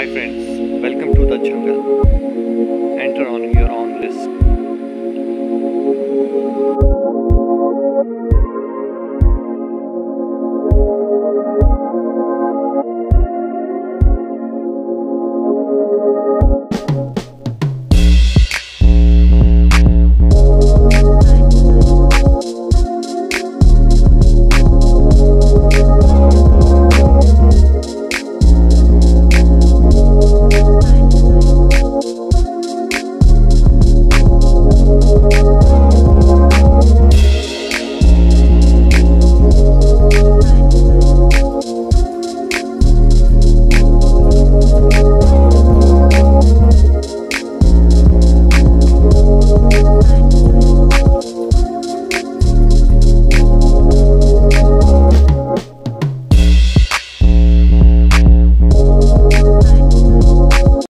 Hi friends, welcome to the jungle. Enter on your own risk.